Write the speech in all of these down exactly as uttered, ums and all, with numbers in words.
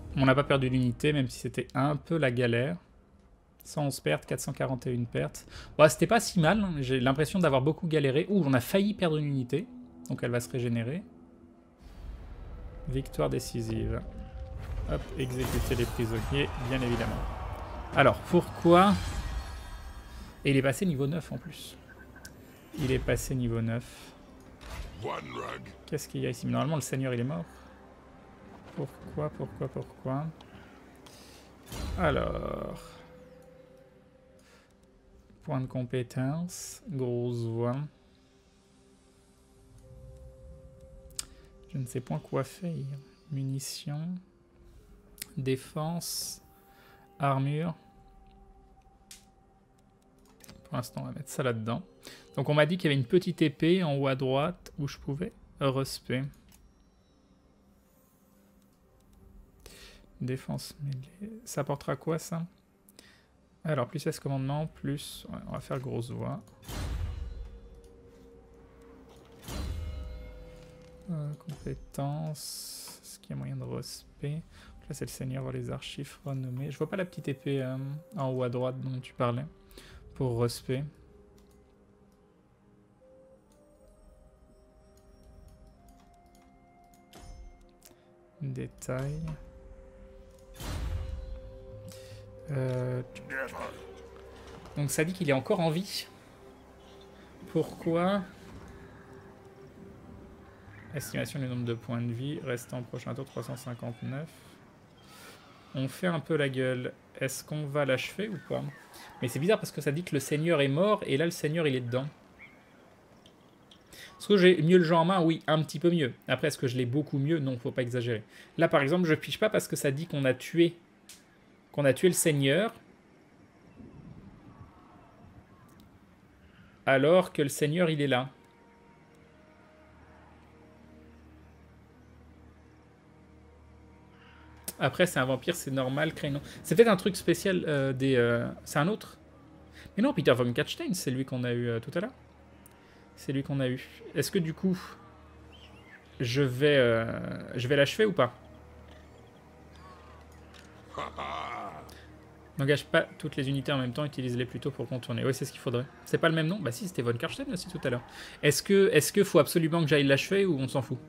On n'a pas perdu d'unité, même si c'était un peu la galère. cent onze pertes, quatre cent quarante et une pertes. Bon, c'était pas si mal. Hein. J'ai l'impression d'avoir beaucoup galéré. Ouh, on a failli perdre une unité. Donc elle va se régénérer. Victoire décisive. Hop, exécuter les prisonniers, bien évidemment. Alors, pourquoi... Et il est passé niveau neuf en plus. Il est passé niveau neuf. Qu'est-ce qu'il y a ici? Normalement, le seigneur, il est mort. Pourquoi, pourquoi, pourquoi? Alors... Point de compétence. Grosse voix. Je ne sais point quoi faire. Munitions. Défense. Armure. Pour l'instant, on va mettre ça là-dedans. Donc on m'a dit qu'il y avait une petite épée en haut à droite où je pouvais respect. Défense mêlée. Ça apportera quoi ça? Alors plus seize commandements, plus... Ouais, on va faire grosse voix. Euh, compétences. Est-ce qu'il y a moyen de respect? Là c'est le seigneur les archives renommées. Je vois pas la petite épée euh, en haut à droite dont tu parlais. Pour respect. Détail. Euh... Donc ça dit qu'il est encore en vie. Pourquoi? Estimation du nombre de points de vie. Restant prochain tour trois cent cinquante-neuf. On fait un peu la gueule. Est-ce qu'on va l'achever ou pas? Mais c'est bizarre parce que ça dit que le seigneur est mort et là le seigneur il est dedans. Est-ce que j'ai mieux le jeu en main? Oui, un petit peu mieux. Après, est-ce que je l'ai beaucoup mieux? Non, faut pas exagérer. Là par exemple, je piche pas parce que ça dit qu'on a tué qu'on a tué le seigneur. Alors que le seigneur il est là. Après, c'est un vampire, c'est normal. Crénon. C'est peut-être un truc spécial euh, des... Euh... C'est un autre? Mais non, Peter von Katzstein, c'est lui qu'on a eu euh, tout à l'heure. C'est lui qu'on a eu. Est-ce que du coup, je vais, euh, je vais l'achever ou pas? N'engage pas toutes les unités en même temps, utilise-les plutôt pour contourner. Oui, c'est ce qu'il faudrait. C'est pas le même nom? Bah si, c'était von Katzstein aussi tout à l'heure. Est-ce que, est-ce que faut absolument que j'aille l'achever ou on s'en fout?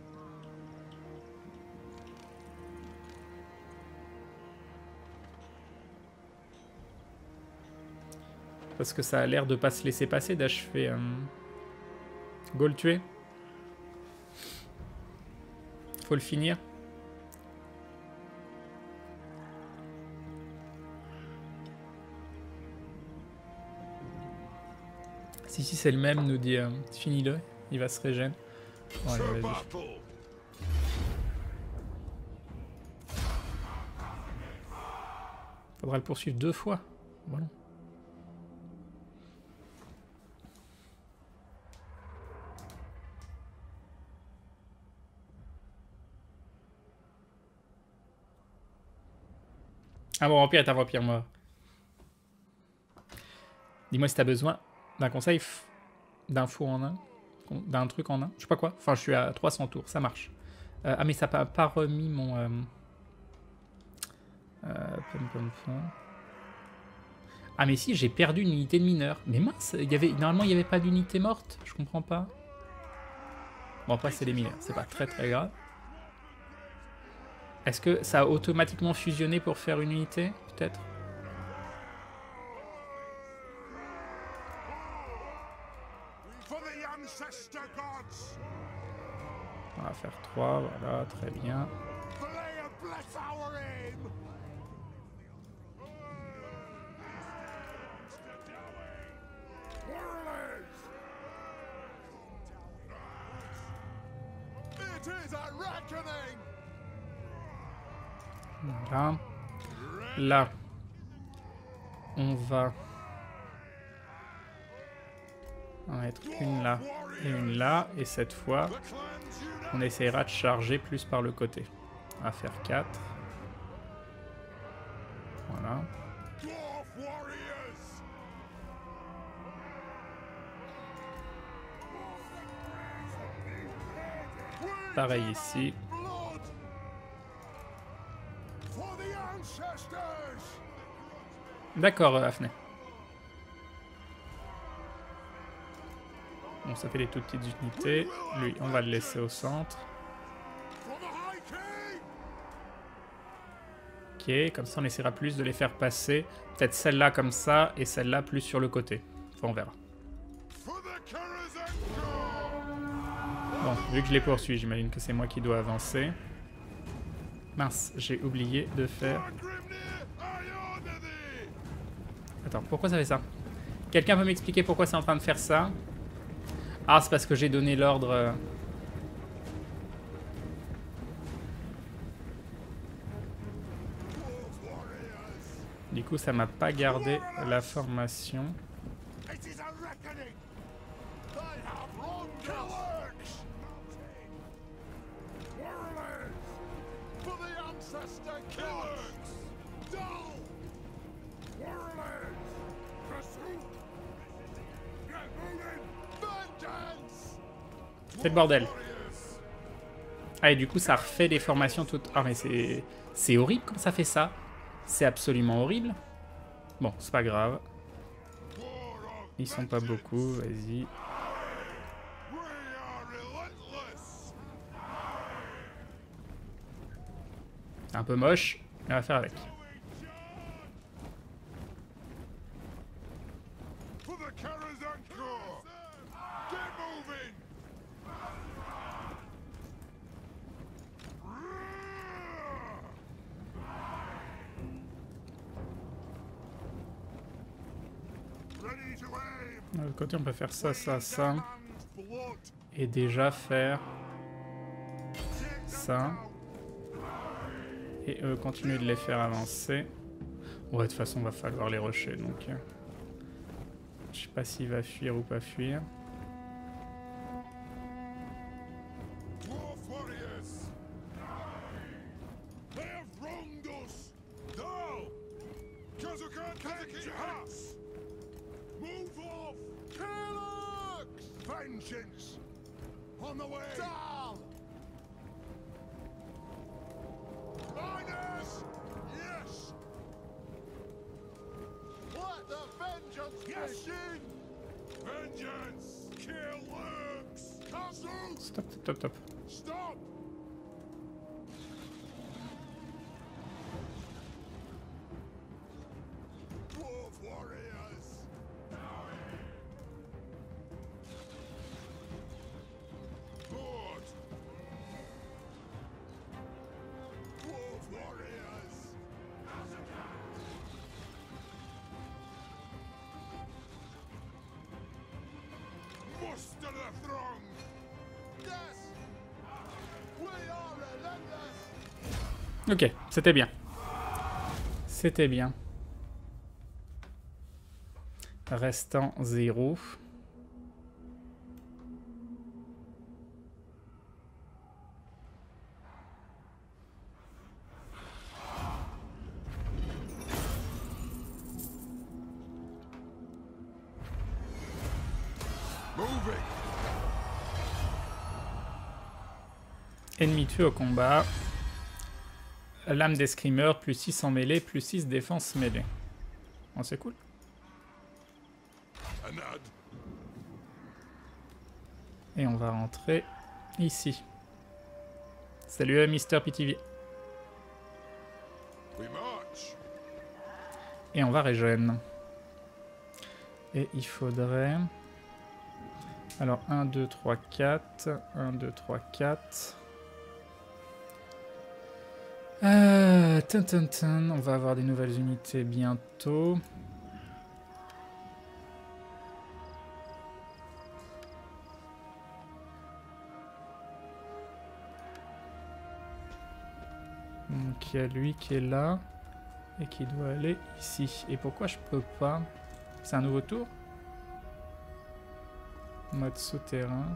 Parce que ça a l'air de pas se laisser passer d'achever... Euh... Go le tuer. Faut le finir. Si, si, c'est le même, nous dit... Euh, finis-le, il va se régénérer. Bon, allez, vas-y. Faudra le poursuivre deux fois. Voilà. Ah bon, vampire est un vampire mort. Dis-moi si t'as besoin d'un conseil, d'un fou en un, d'un truc en un, je sais pas quoi. Enfin, je suis à trois cents tours, ça marche. Euh, ah, mais ça n'a pas remis mon... Euh... Euh, pom, pom, pom. Ah, mais si, j'ai perdu une unité de mineur. Mais mince, y avait... normalement, il n'y avait pas d'unité morte. Je comprends pas. Bon, après, c'est les mineurs. C'est pas très très grave. Est-ce que ça a automatiquement fusionné pour faire une unité, peut-être? On va faire trois, voilà, très bien. Voilà. Là, on va en mettre une là et une là. Et cette fois, on essaiera de charger plus par le côté. On va faire quatre. Voilà. Pareil ici. D'accord, euh, Hafney. Bon, ça fait des toutes petites unités. Lui, on va le laisser au centre. Ok, comme ça on essaiera plus de les faire passer. Peut-être celle-là comme ça, et celle-là plus sur le côté. Enfin, on verra. Bon, vu que je les poursuis, j'imagine que c'est moi qui dois avancer. Mince, j'ai oublié de faire... Attends, pourquoi ça fait ça? Quelqu'un peut m'expliquer pourquoi c'est en train de faire ça? Ah, c'est parce que j'ai donné l'ordre... Du coup, ça m'a pas gardé la formation. C'est le bordel. Ah, et du coup, ça refait des formations toutes... Ah, mais c'est... C'est horrible comme ça fait ça. C'est absolument horrible. Bon, c'est pas grave. Ils sont pas beaucoup, vas-y. C'est un peu moche, mais on va faire avec. De l'autre côté, on peut faire ça, ça, ça. Et déjà faire ça. Et euh, continuer de les faire avancer. Ouais, de toute façon, va falloir les rusher, donc... Euh, je sais pas s'il va fuir ou pas fuir. Stop, stop, stop, stop. Ok, c'était bien. C'était bien. Restant zéro. Ennemi tué au combat. Lame des screamers, plus six en mêlée, plus six défense mêlée. Bon, c'est cool. Et on va rentrer ici. Salut Mister P T V. Et on va régène. Et il faudrait... Alors un, deux, trois, quatre. un, deux, trois, quatre. Euh, tin, tin, tin. On va avoir des nouvelles unités bientôt. Donc il y a lui qui est là et qui doit aller ici. Et pourquoi je peux pas? C'est un nouveau tour? Mode souterrain.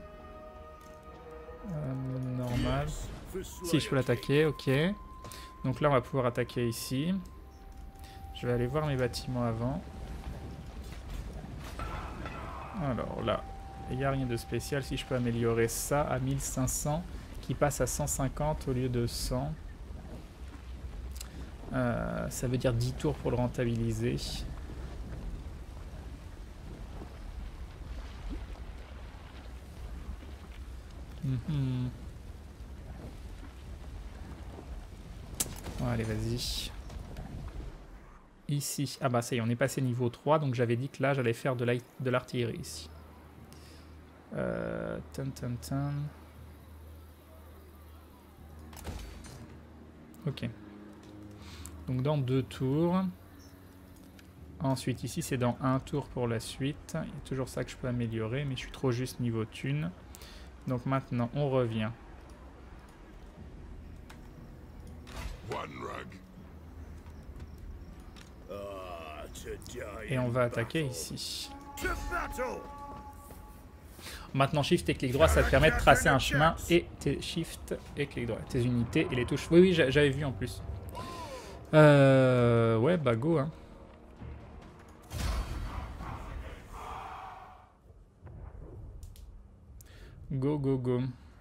Euh, normal. Si je peux l'attaquer, ok. Donc là on va pouvoir attaquer ici. Je vais aller voir mes bâtiments avant. Alors là, il n'y a rien de spécial. Si je peux améliorer ça à mille cinq cents, qui passe à cent cinquante au lieu de cent. Euh, ça veut dire dix tours pour le rentabiliser. Mm-hmm. Bon, allez, vas-y. Ici. Ah bah ça y est, on est passé niveau trois, donc j'avais dit que là, j'allais faire de l'artillerie ici. Euh, tum, tum, tum. Ok. Donc dans deux tours. Ensuite ici c'est dans un tour pour la suite. Il y a toujours ça que je peux améliorer, mais je suis trop juste niveau thune. Donc maintenant on revient. Et on va attaquer ici. Maintenant shift et clic droit, ça te permet de tracer un chemin et tes shift et clic droit, tes unités et les touches. Oui oui, j'avais vu en plus. Euh, ouais bah go hein. Go go go.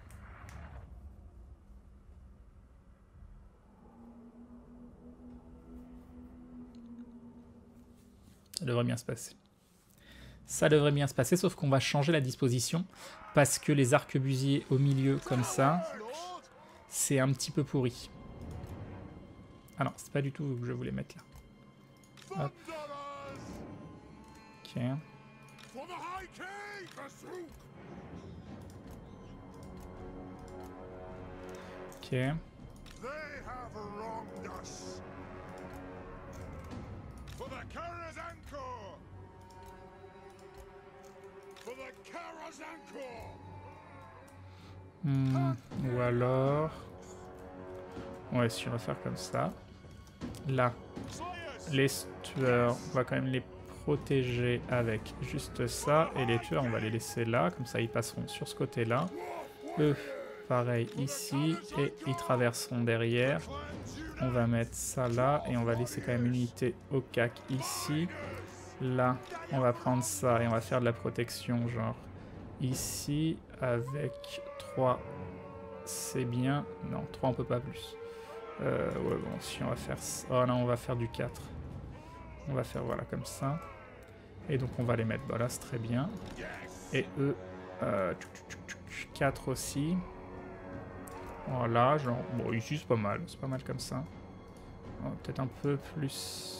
Ça devrait bien se passer. Ça devrait bien se passer, sauf qu'on va changer la disposition parce que les arquebusiers au milieu comme ça, c'est un petit peu pourri. Ah non, c'est pas du tout où je voulais mettre là. Hop. Ok. Ok. Hmm, ou alors... Ouais, si on va faire comme ça. Là, les tueurs, on va quand même les protéger avec juste ça. Et les tueurs, on va les laisser là. Comme ça, ils passeront sur ce côté-là. Eux, pareil, ici. Et ils traverseront derrière. On va mettre ça là. Et on va laisser quand même une unité au C A C ici. Là, on va prendre ça et on va faire de la protection, genre ici, avec trois. C'est bien. Non, trois, on peut pas plus. Euh, ouais, bon, si on va faire ça. Oh non, on va faire du quatre. On va faire, voilà, comme ça. Et donc, on va les mettre. Voilà, c'est très bien. Et eux, euh, quatre aussi. Voilà, genre. Bon, ici, c'est pas mal. C'est pas mal comme ça. Peut-être un peu plus.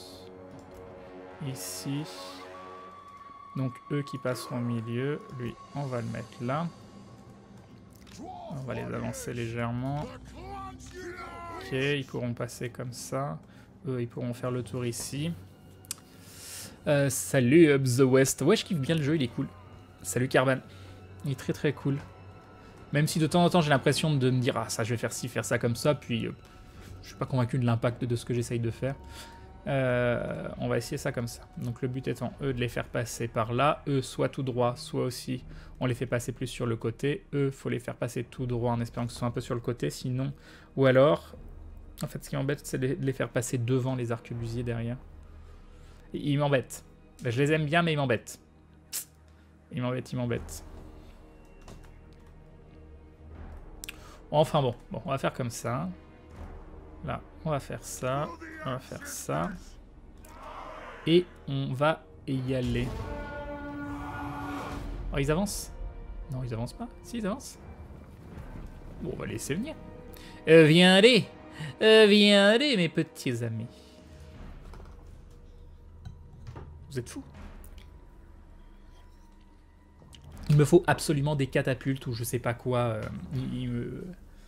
Ici. Donc, eux qui passeront au milieu. Lui, on va le mettre là. On va les avancer légèrement. Ok, ils pourront passer comme ça. Eux, ils pourront faire le tour ici. Euh, salut Up the West. Ouais, je kiffe bien le jeu, il est cool. Salut Carban. Il est très très cool. Même si de temps en temps j'ai l'impression de me dire ah ça je vais faire ci, faire ça comme ça, puis euh, je suis pas convaincu de l'impact de ce que j'essaye de faire. Euh, on va essayer ça comme ça. Donc le but étant eux de les faire passer par là, eux soit tout droit, soit aussi on les fait passer plus sur le côté. Eux, faut les faire passer tout droit en espérant que ce soit un peu sur le côté, sinon ou alors en fait ce qui m'embête c'est de les faire passer devant les arquebusiers derrière. Et ils m'embêtent. Ben, je les aime bien mais ils m'embêtent. Ils m'embêtent, ils m'embêtent. Enfin bon, bon, on va faire comme ça. Là, on va faire ça, on va faire ça. Et on va y aller. Oh, ils avancent? Non, ils avancent pas. Si, ils avancent. Bon, on va les laisser venir. Euh, viens aller. Euh, viens aller, mes petits amis. Vous êtes fous. Il me faut absolument des catapultes ou je sais pas quoi. Euh, il, il me...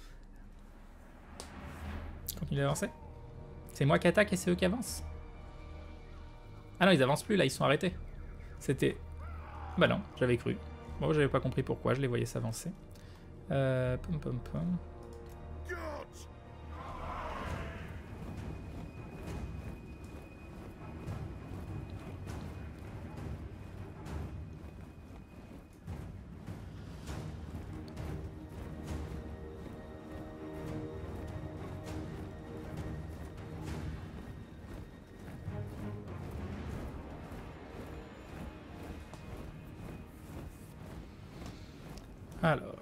Continue d'avancer. C'est moi qui attaque et c'est eux qui avancent. Ah non, ils avancent plus là, ils sont arrêtés. C'était... Bah non, j'avais cru. Bon, j'avais pas compris pourquoi, je les voyais s'avancer. Euh... Pom pom pom. Alors.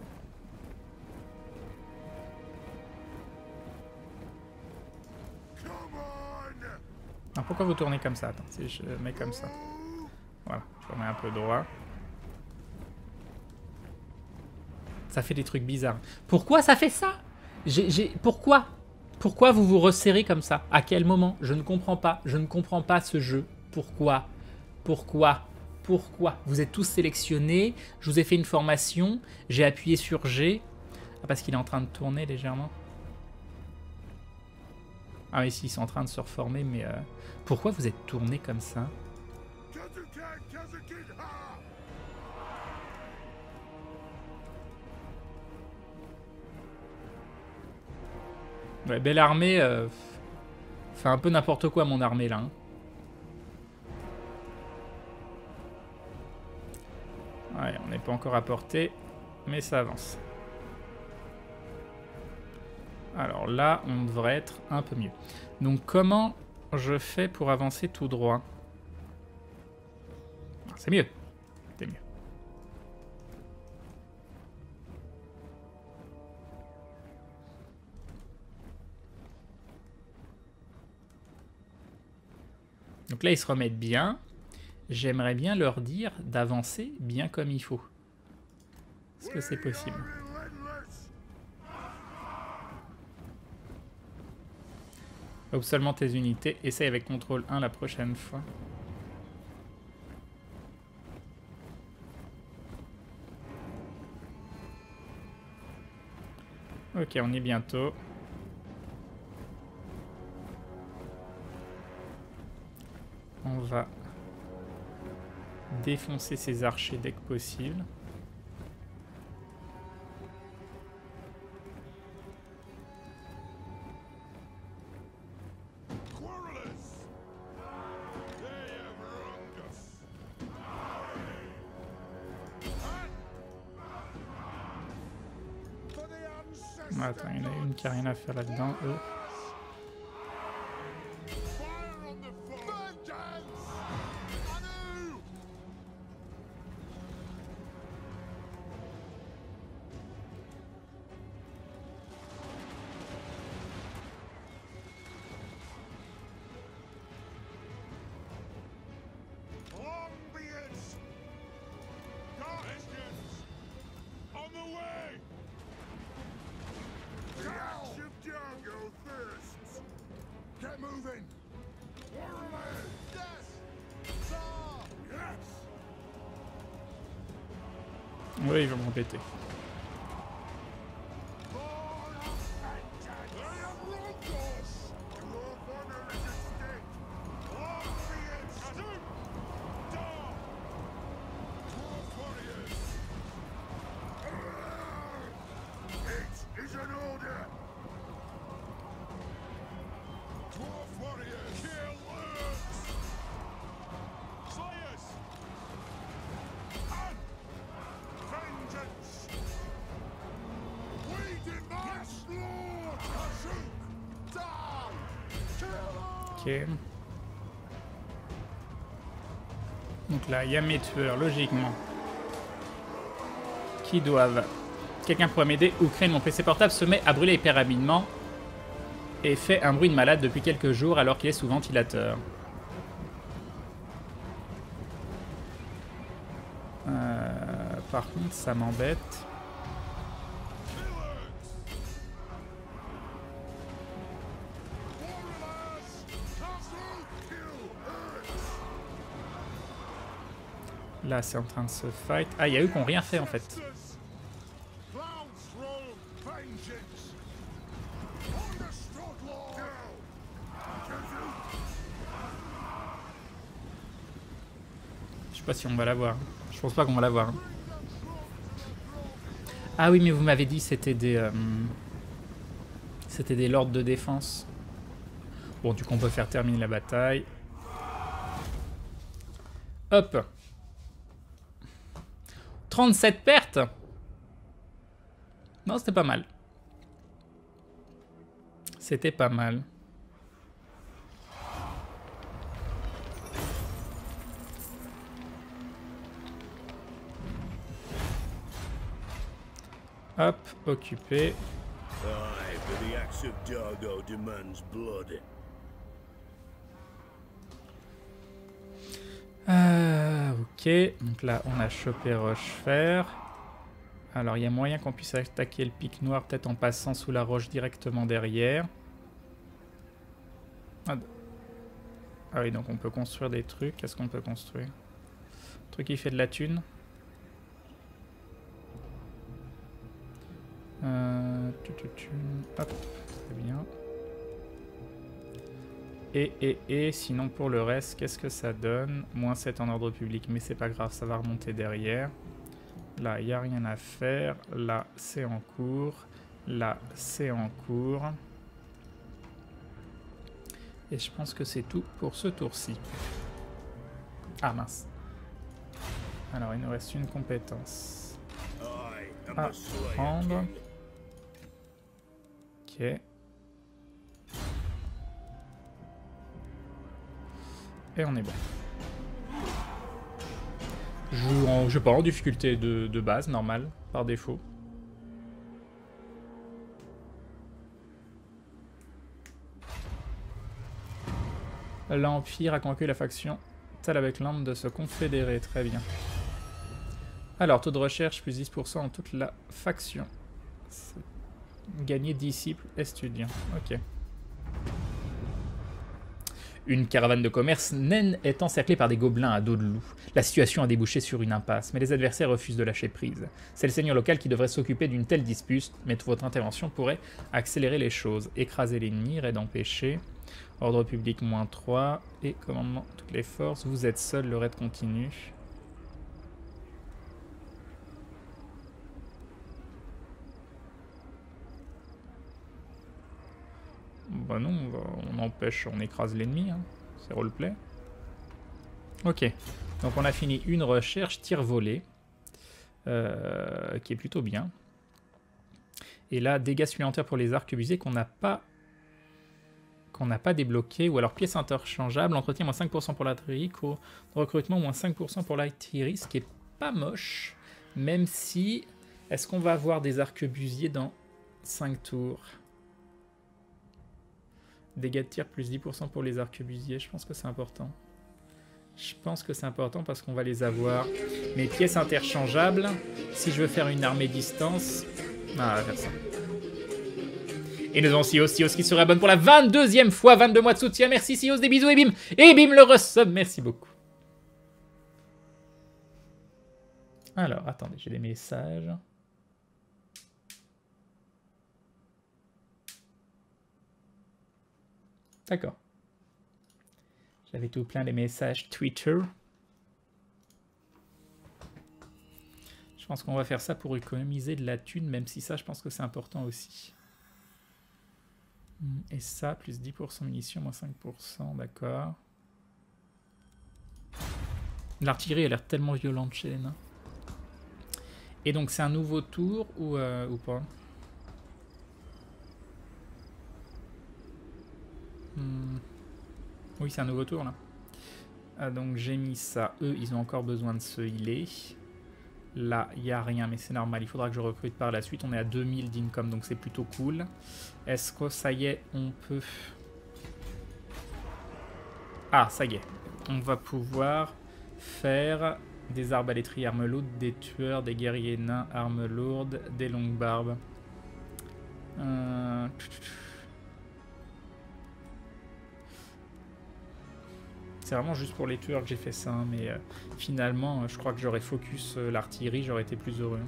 Alors pourquoi vous tournez comme ça? Attends, si je mets comme ça. Voilà, je remets un peu droit. Ça fait des trucs bizarres. Pourquoi ça fait ça? J'ai, j'ai... Pourquoi? Pourquoi vous vous resserrez comme ça? À quel moment? Je ne comprends pas. Je ne comprends pas ce jeu. Pourquoi? Pourquoi? Pourquoi? Vous êtes tous sélectionnés. Je vous ai fait une formation. J'ai appuyé sur G. Ah, parce qu'il est en train de tourner légèrement. Ah oui, si, ils sont en train de se reformer, mais... Euh... Pourquoi vous êtes tourné comme ça? Ouais, belle armée. Euh... Fait un peu n'importe quoi, mon armée, là. Hein. Ouais, on n'est pas encore à portée, mais ça avance. Alors là, on devrait être un peu mieux. Donc comment je fais pour avancer tout droit? C'est mieux. C'est mieux. Donc là, ils se remettent bien. J'aimerais bien leur dire d'avancer bien comme il faut. Est-ce que c'est possible? Ouvre seulement tes unités. Essaye avec contrôle un la prochaine fois. Ok, on y est bientôt. On va défoncer ces archers dès que possible. Attends, il y en a une qui n'a rien à faire là-dedans, eux. Oui, ils vont m'embêter. Ok. Donc là, il y a mes tueurs, logiquement, qui doivent... Quelqu'un pourrait m'aider ou créer mon P C portable se met à brûler hyper rapidement et fait un bruit de malade depuis quelques jours alors qu'il est sous ventilateur. Euh, par contre, ça m'embête. Là, c'est en train de se fight. Ah, il y a eux qui n'ont rien fait en fait. Je sais pas si on va l'avoir. Je pense pas qu'on va l'avoir. Ah oui, mais vous m'avez dit c'était des... Euh, c'était des lords de défense. Bon, du coup, on peut faire terminer la bataille. Hop. trente-sept pertes. Non, c'était pas mal. C'était pas mal. Hop, occupé. Ok, donc là on a chopé Rochefer. Alors il y a moyen qu'on puisse attaquer le pic noir peut-être en passant sous la roche directement derrière. Ah, ah oui, donc on peut construire des trucs. Qu'est-ce qu'on peut construire? Un truc qui fait de la thune. Euh, tu, tu, tu, hop, très bien. Et, et, et, sinon pour le reste, qu'est-ce que ça donne? Moins sept en ordre public, mais c'est pas grave, ça va remonter derrière. Là, il n'y a rien à faire. Là, c'est en cours. Là, c'est en cours. Et je pense que c'est tout pour ce tour-ci. Ah mince. Alors, il nous reste une compétence à prendre. Ok. Et on est bon. Je joue en, je sais pas, en difficulté de, de base, normale, par défaut. L'Empire a convaincu la faction Talabekland de se confédérer, très bien. Alors, taux de recherche, plus dix pour cent en toute la faction. Gagner disciples, estudiants, ok. Une caravane de commerce naine est encerclée par des gobelins à dos de loup. La situation a débouché sur une impasse, mais les adversaires refusent de lâcher prise. C'est le seigneur local qui devrait s'occuper d'une telle dispute, mais votre intervention pourrait accélérer les choses. Écraser l'ennemi, raid empêché, ordre public moins trois, et commandement toutes les forces. Vous êtes seul, le raid continue. Bah non, on, va, on empêche, on écrase l'ennemi, hein. C'est roleplay. Ok, donc on a fini une recherche, tir volé, euh, qui est plutôt bien. Et là, dégâts supplémentaires pour les arcs busés qu'on n'a pas qu'on n'a pas débloqué, ou alors pièces interchangeables, entretien moins cinq pour cent pour l'artillerie, recrutement moins cinq pour cent pour l'artillerie, ce qui est pas moche, même si, est-ce qu'on va avoir des arquebusiers dans cinq tours? Dégâts de tir plus dix pour cent pour les arquebusiers, je pense que c'est important. Je pense que c'est important parce qu'on va les avoir. Mes pièces interchangeables, si je veux faire une armée distance... Ah, on va faire ça. Et nous avons Sios, Sios qui se réabonne pour la vingt-deuxième fois, vingt-deux mois de soutien. Merci Sios, des bisous et bim. Et bim le resub, merci beaucoup. Alors, attendez, j'ai des messages. D'accord. J'avais tout plein des messages Twitter. Je pense qu'on va faire ça pour économiser de la thune, même si ça, je pense que c'est important aussi. Et ça, plus dix pour cent munitions, moins cinq pour cent, d'accord. L'artillerie a l'air tellement violente chez les nains. Et donc, c'est un nouveau tour ou, euh, ou pas? hmm. Oui, c'est un nouveau tour, là. Ah, donc, j'ai mis ça. Eux, ils ont encore besoin de se healer. Là, il n'y a rien, mais c'est normal. Il faudra que je recrute par la suite. On est à deux mille d'income, donc c'est plutôt cool. Est-ce que ça y est, on peut... Ah, ça y est. On va pouvoir faire des arbalétriers armes lourdes, des tueurs, des guerriers nains, armes lourdes, des longues barbes. Euh... C'est vraiment juste pour les tueurs que j'ai fait ça, hein, mais euh, finalement, je crois que j'aurais focus euh, l'artillerie, j'aurais été plus heureux.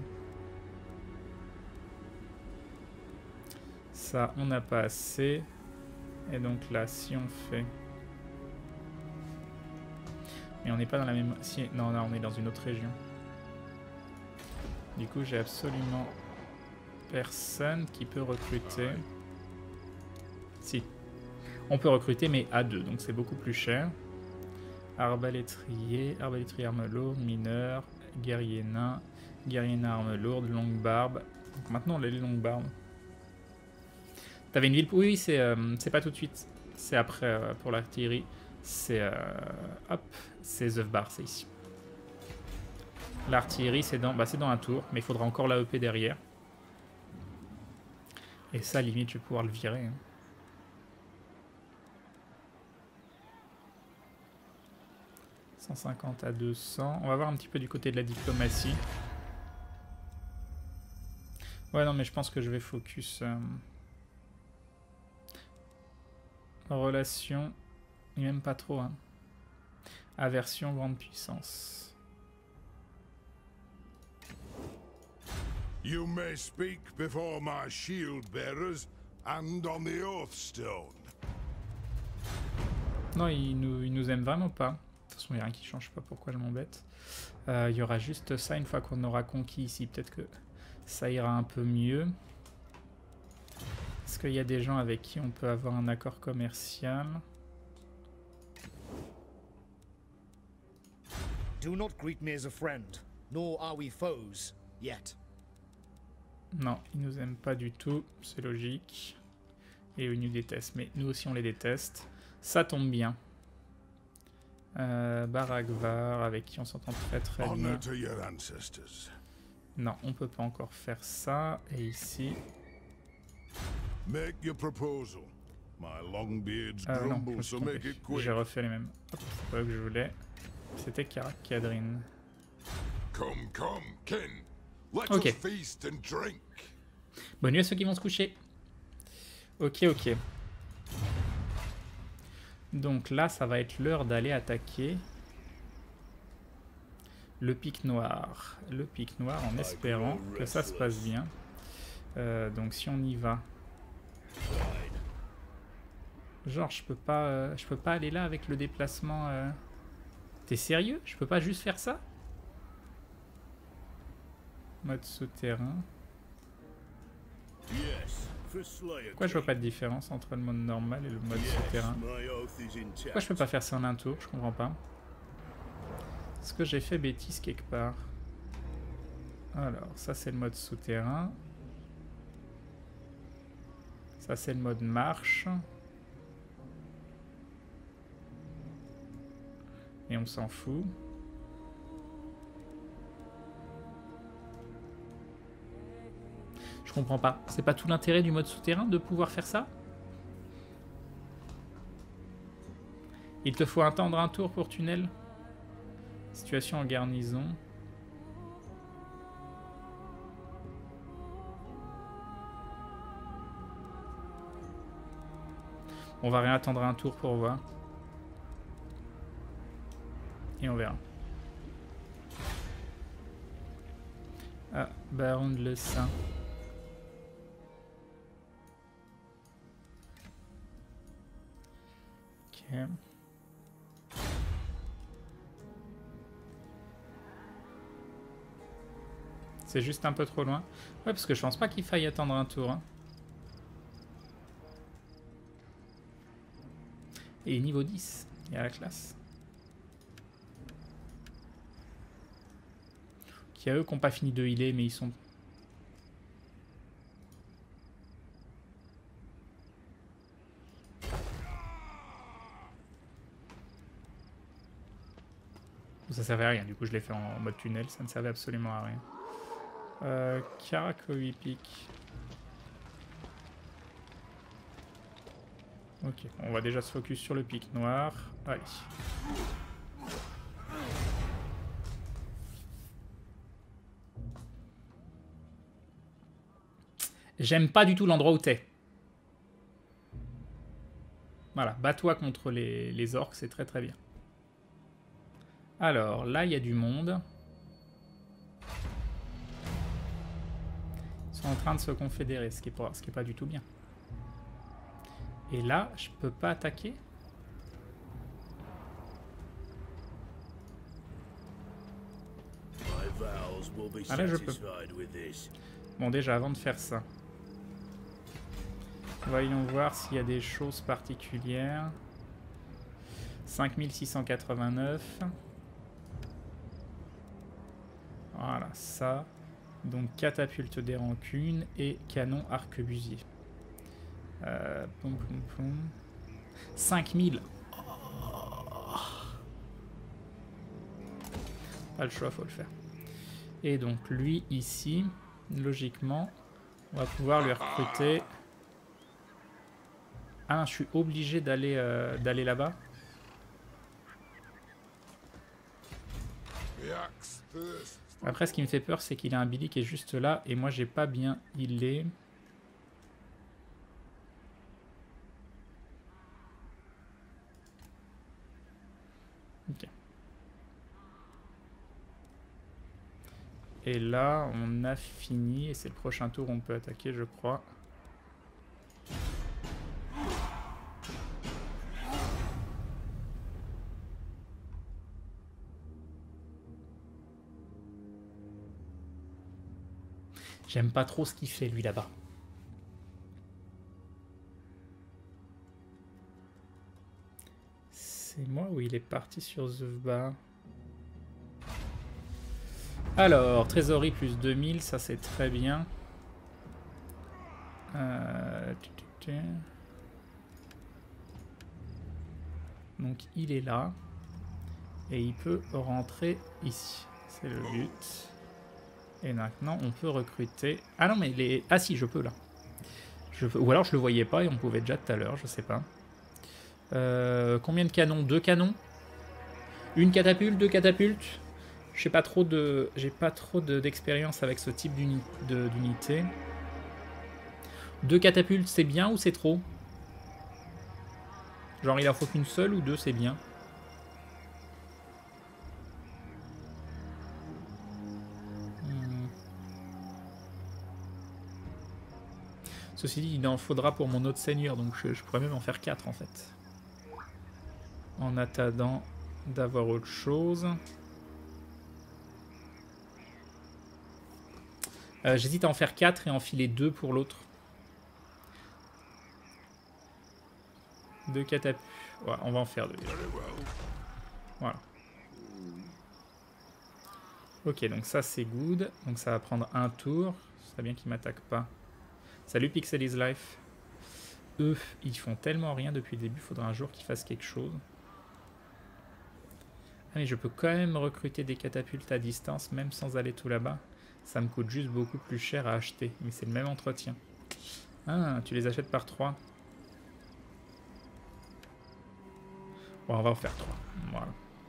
Ça, on n'a pas assez. Et donc là, si on fait... Mais on n'est pas dans la même... Si... Non, non, on est dans une autre région. Du coup, j'ai absolument personne qui peut recruter. Si. On peut recruter, mais à deux, donc c'est beaucoup plus cher. Arbalétrier, arbalétrier arme lourde, mineur, guerrier nain, guerrier nain arme lourde, longue barbe. Donc maintenant on a les longues barbes. T'avais une ville... Oui, c'est euh, pas tout de suite. C'est après euh, pour l'artillerie. C'est... Euh, hop, c'est Zevbar, c'est ici. L'artillerie, c'est dans, bah, dans un tour, mais il faudra encore l'A E P derrière. Et ça, limite, je vais pouvoir le virer. Hein. cent cinquante à deux cents. On va voir un petit peu du côté de la diplomatie. Ouais, non, mais je pense que je vais focus... Euh... Relation... Et même pas trop, hein. Aversion, grande puissance. You may speak before my shield bearers and on the Oathstone. Non, il nous, il nous aime vraiment pas. De toute façon, il n'y a rien qui change, je sais pas pourquoi je m'embête. Euh, il y aura juste ça une fois qu'on aura conquis ici. Peut-être que ça ira un peu mieux. Est-ce qu'il y a des gens avec qui on peut avoir un accord commercial? Do not greet me as a friend, nor are we foes yet. Non, ils nous aiment pas du tout, c'est logique. Et eux ils nous détestent, mais nous aussi on les déteste. Ça tombe bien. Euh, Baragvar, avec qui on s'entend très très bien. Non, on peut pas encore faire ça. Et ici... Make your proposal. My long beards euh, non, grumble, so make it quick. J'ai refait les mêmes. C'est pas eux que je voulais. C'était Karak-Kadrin. Come, come, kin. Let Ok. us feast and drink. Bonne nuit à ceux qui vont se coucher. Ok, ok. Donc là, ça va être l'heure d'aller attaquer le pic noir. Le pic noir en espérant que ça se passe bien. Euh, donc si on y va... Genre, je peux pas, euh, je peux pas aller là avec le déplacement... Euh... T'es sérieux? Je peux pas juste faire ça? Mode souterrain. Pourquoi je vois pas de différence entre le mode normal et le mode souterrain? Pourquoi je peux pas faire ça en un tour? Je comprends pas. Est-ce que j'ai fait bêtise quelque part? Alors, ça c'est le mode souterrain. Ça c'est le mode marche. Et on s'en fout. Je comprends pas. C'est pas tout l'intérêt du mode souterrain de pouvoir faire ça? Il te faut attendre un tour pour tunnel. Situation en garnison. On va rien attendre un tour pour voir. Et on verra. Ah, Baron de Le Saint. Ok. C'est juste un peu trop loin. Ouais, parce que je pense pas qu'il faille attendre un tour. Hein. Et niveau dix, il y a la classe. Il y a eux qui n'ont pas fini de healer, mais ils sont... Ça servait à rien, du coup je l'ai fait en mode tunnel, ça ne servait absolument à rien. Euh, Karakoi pique. Ok, on va déjà se focus sur le pic noir. Allez. J'aime pas du tout l'endroit où t'es. Voilà, bats-toi contre les, les orques, c'est très très bien. Alors, là, il y a du monde. Ils sont en train de se confédérer, ce qui n'est pas, ce qui est pas du tout bien. Et là, je peux pas attaquer. Ah là, je peux. Bon, déjà, avant de faire ça, voyons voir s'il y a des choses particulières. cinq mille six cent quatre-vingt-neuf. Voilà, ça. Donc, catapulte des rancunes et canon arquebusier. Euh, poum, poum, poum. cinq mille. Oh. Pas le choix, faut le faire. Et donc, lui, ici, logiquement, on va pouvoir lui recruter... Ah, je suis obligé d'aller euh, d'aller là-bas. axe thirsts. Après, ce qui me fait peur, c'est qu'il a un Billy qui est juste là, et moi, j'ai pas bien healé. Ok. Et là, on a fini, et c'est le prochain tour où on peut attaquer, je crois. J'aime pas trop ce qu'il fait, lui, là-bas. C'est moi ou il est parti sur Zuvba? Alors, trésorerie plus deux mille, ça c'est très bien. Euh... Donc il est là. Et il peut rentrer ici. C'est le but. Et maintenant, on peut recruter... Ah non, mais il est... Ah si, je peux là. Je peux... Ou alors je le voyais pas et on pouvait déjà tout à l'heure, je sais pas. Euh, combien de canons? Deux canons? Une catapulte? Deux catapultes? J'ai pas trop de... J'ai pas trop d'expérience avec ce type d'unité. Deux catapultes, c'est bien ou c'est trop? Genre, il en faut qu'une seule ou deux, c'est bien? Ceci dit, il en faudra pour mon autre seigneur, donc je, je pourrais même en faire quatre en fait. En attendant d'avoir autre chose. Euh, J'hésite à en faire quatre et en filer deux pour l'autre. Deux catapultes. Ouais, on va en faire deux. Voilà. Ok, donc ça c'est good. Donc ça va prendre un tour. Ce serait bien qu'il m'attaque pas. Salut Pixel is Life. Eux, ils font tellement rien depuis le début, il faudra un jour qu'ils fassent quelque chose. Ah mais je peux quand même recruter des catapultes à distance, même sans aller tout là-bas. Ça me coûte juste beaucoup plus cher à acheter, mais c'est le même entretien. Ah, tu les achètes par trois. Bon, on va en faire trois. Voilà.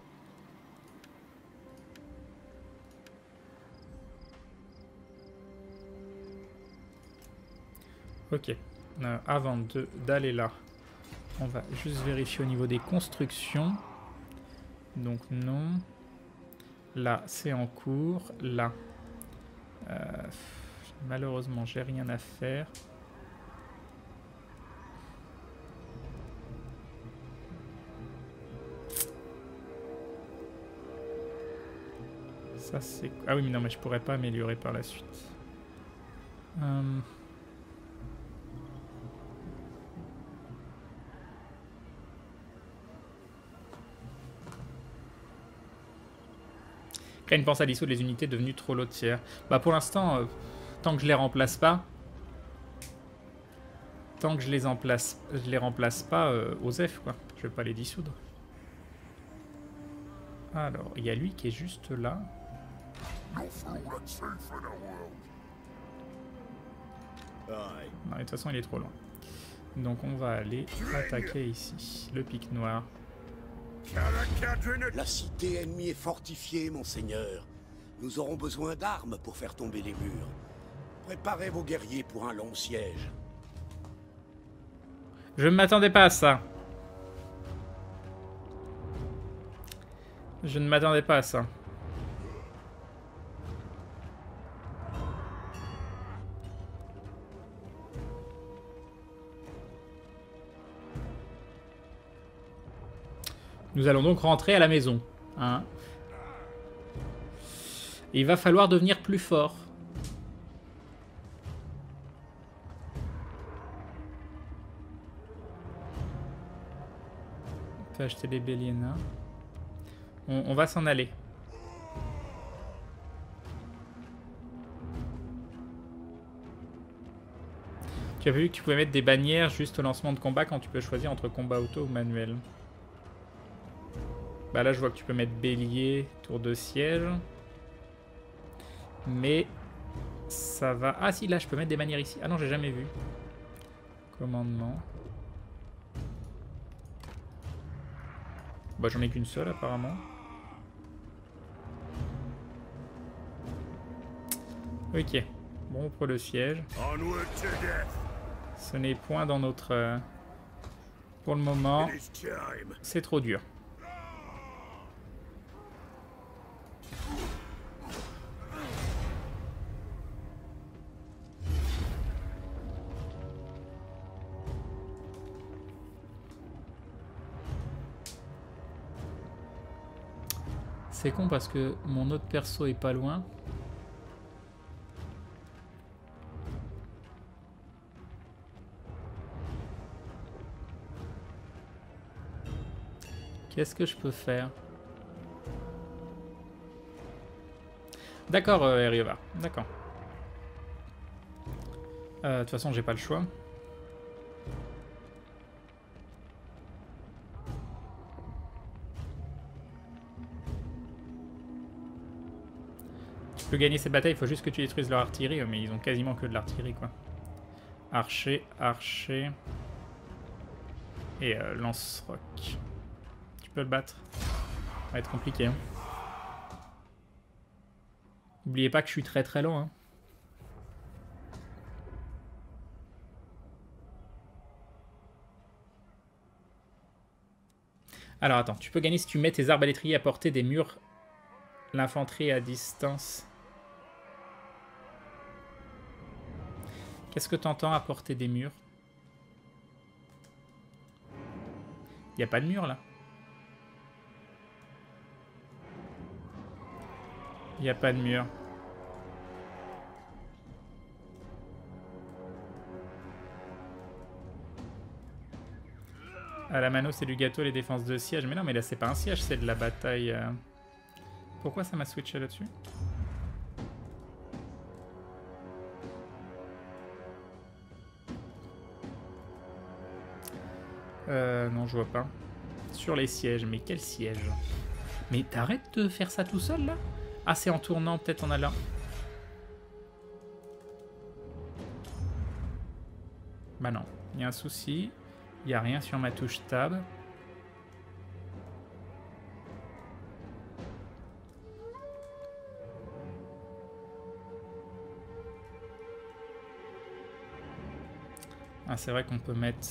Ok, euh, avant d'aller là, on va juste vérifier au niveau des constructions. Donc non. Là, c'est en cours. Là, euh, malheureusement, j'ai rien à faire. Ça, c'est... Ah oui, mais non, mais je pourrais pas améliorer par la suite. Euh... Crane pense à dissoudre les unités devenues trop lotières. Bah pour l'instant, euh, tant que je les remplace pas, tant que je les remplace, je les remplace pas, euh, Osef quoi. Je vais pas les dissoudre. Alors, il y a lui qui est juste là. Non, de toute façon, il est trop loin. Donc on va aller attaquer ici, le pic noir. La cité ennemie est fortifiée, monseigneur. Nous aurons besoin d'armes pour faire tomber les murs. Préparez vos guerriers pour un long siège. Je ne m'attendais pas à ça. Je ne m'attendais pas à ça. Nous allons donc rentrer à la maison. Hein. Il va falloir devenir plus fort. On peut acheter des Béliena. On, on va s'en aller. Tu as vu que tu pouvais mettre des bannières juste au lancement de combat quand tu peux choisir entre combat auto ou manuel. Bah là je vois que tu peux mettre bélier, tour de siège. Mais ça va... Ah si, là je peux mettre des bannières ici. Ah non, j'ai jamais vu. Commandement. Bah j'en ai qu'une seule apparemment. Ok. Bon, pour le siège. Onward to death. Ce n'est point dans notre... euh, Pour le moment, It is time. c'est trop dur. C'est con parce que mon autre perso est pas loin. Qu'est-ce que je peux faire? D'accord, euh, Eriova. D'accord. Euh, De toute façon, j'ai pas le choix. Tu peux gagner cette bataille, il faut juste que tu détruises leur artillerie, mais ils ont quasiment que de l'artillerie, quoi. Archer, archer. Et euh, lance-roc. Tu peux le battre. Ça va être compliqué. Hein. N'oubliez pas que je suis très très lent. Hein. Alors attends, tu peux gagner si tu mets tes arbalétriers à portée des murs. L'infanterie à distance. Qu'est-ce que tu entends à portée des murs? Il n'y a pas de mur là. Il n'y a pas de mur. À la mano, c'est du gâteau, les défenses de siège. Mais non, mais là, c'est pas un siège, c'est de la bataille. Euh... Pourquoi ça m'a switché là-dessus? Euh, non, je vois pas. Sur les sièges, mais quel siège? Mais t'arrêtes de faire ça tout seul, là? Ah, c'est en tournant, peut-être on a là. Bah non, il y a un souci. Il n'y a rien sur ma touche tab. Ah, c'est vrai qu'on peut mettre...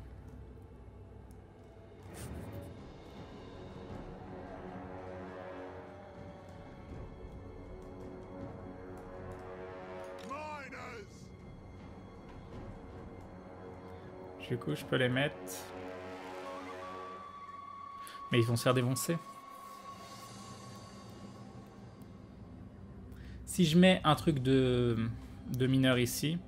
Du coup, je peux les mettre. Mais ils vont se faire défoncer. Si je mets un truc de, de mineur ici.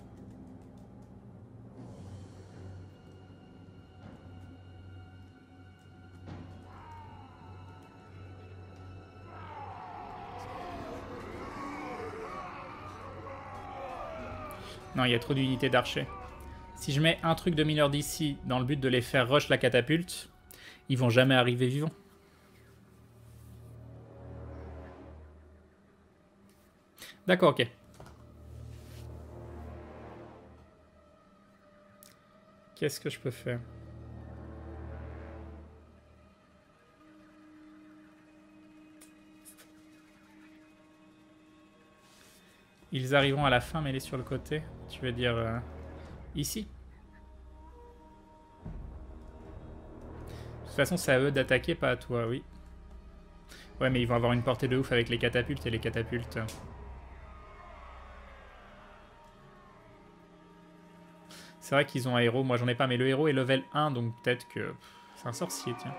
Non, il y a trop d'unités d'archers. Si je mets un truc de mineur d'ici dans le but de les faire rush la catapulte, ils vont jamais arriver vivants. D'accord, ok. Qu'est-ce que je peux faire? Ils arriveront à la fin, mais les sur le côté. Tu veux dire euh, ici? De toute façon, c'est à eux d'attaquer, pas à toi, oui. Ouais, mais ils vont avoir une portée de ouf avec les catapultes et les catapultes. C'est vrai qu'ils ont un héros, moi j'en ai pas, mais le héros est level un, donc peut-être que... C'est un sorcier, tiens.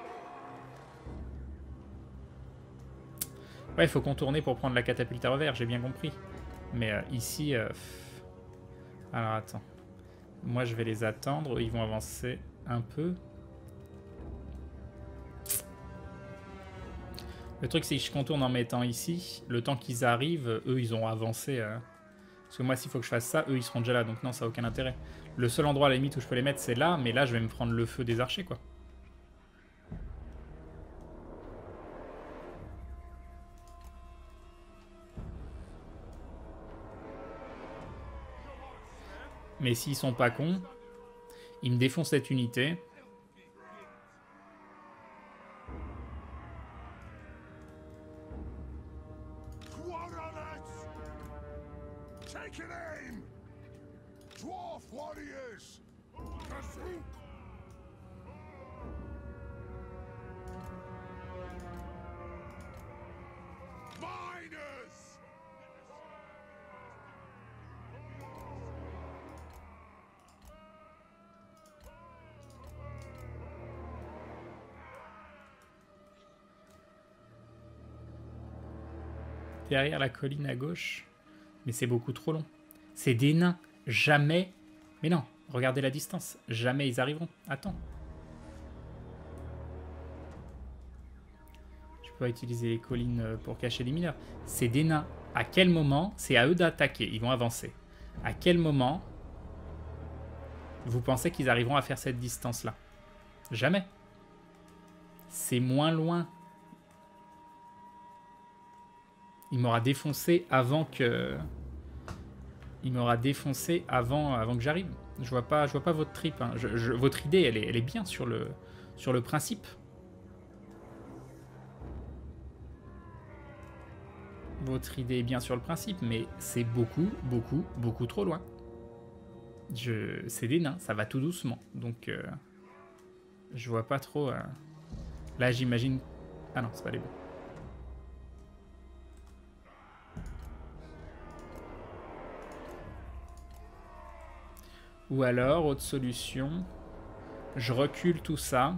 Ouais, il faut contourner pour prendre la catapulte à revers, j'ai bien compris. Mais euh, ici... Euh... Alors attends. Moi je vais les attendre, ils vont avancer un peu. Le truc c'est que je contourne en mettant ici. Le temps qu'ils arrivent, eux ils ont avancé. Euh... Parce que moi s'il faut que je fasse ça, eux ils seront déjà là. Donc non, ça n'a aucun intérêt. Le seul endroit à la limite où je peux les mettre c'est là. Mais là je vais me prendre le feu des archers quoi. Mais s'ils sont pas cons, ils me défoncent cette unité. Take an aim! Dwarf warriors! Kazook! Miners! Derrière la colline à gauche. Mais c'est beaucoup trop long. C'est des nains. Jamais... Mais non, regardez la distance. Jamais ils arriveront. Attends. Je peux pas utiliser les collines pour cacher les mineurs. C'est des nains. À quel moment... C'est à eux d'attaquer. Ils vont avancer. À quel moment... Vous pensez qu'ils arriveront à faire cette distance-là? Jamais. C'est moins loin. Il m'aura défoncé avant que... Il m'aura défoncé avant, avant que j'arrive. Je vois pas, je vois pas votre trip. Hein. Je, je, votre idée, elle est, elle est bien sur le, sur le principe. Votre idée est bien sur le principe, mais c'est beaucoup, beaucoup, beaucoup trop loin. Je, c'est des nains, ça va tout doucement. Donc, euh, je vois pas trop... Euh... Là, j'imagine... Ah non, c'est pas les bons. Ou alors, autre solution, je recule tout ça.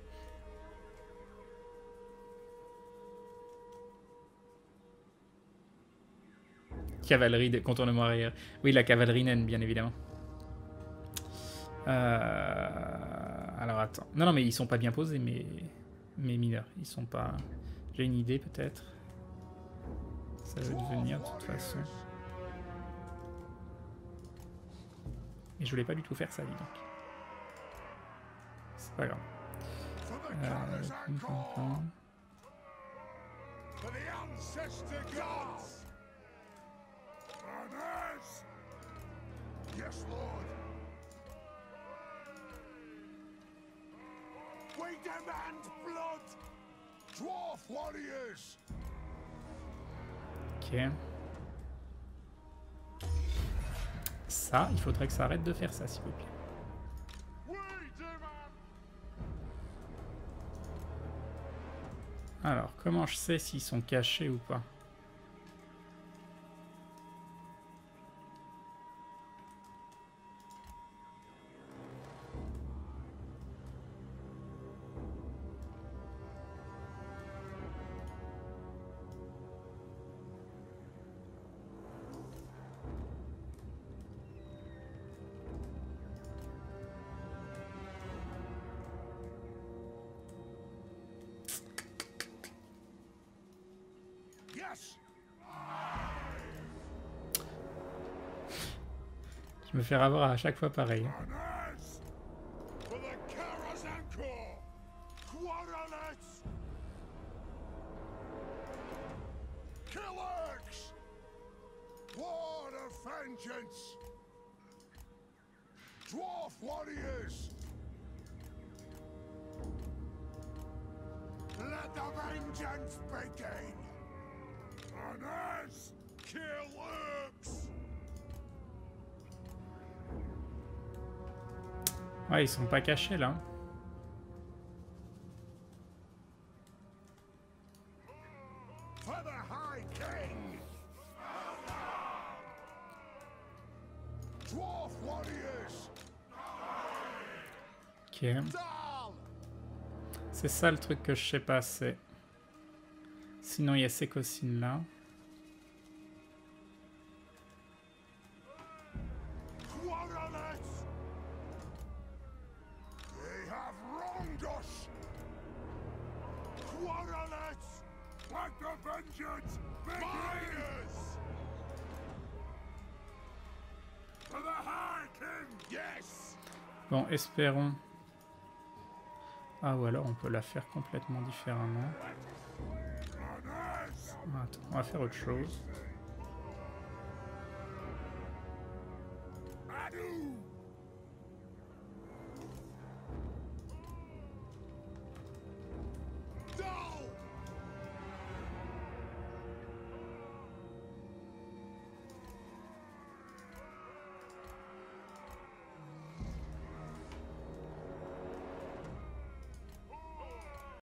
Cavalerie de contournement arrière. Oui, la cavalerie naine, bien évidemment. Euh... Alors, attends. Non, non, mais ils sont pas bien posés, mes, mes mineurs. Ils sont pas... J'ai une idée, peut-être. Ça va devenir, de toute façon... Et je voulais pas du tout faire ça, dis donc. C'est pas grave. Euh, pom, pom, pom. Ok. Ça, il faudrait que ça arrête de faire ça, s'il vous plaît. Alors, comment je sais s'ils sont cachés ou pas? Je me fais avoir à chaque fois pareil. Dwarf warriors! Let the vengeance begin! Honors! Kill orcs! Ouais, ils sont pas cachés là. For the High King! Dwarf warriors! Ok. C'est ça le truc que je sais pas, c'est... Sinon il y a ces cocines là. Bon, espérons. Ah, ou alors on peut la faire complètement différemment. Attends, on va faire autre chose.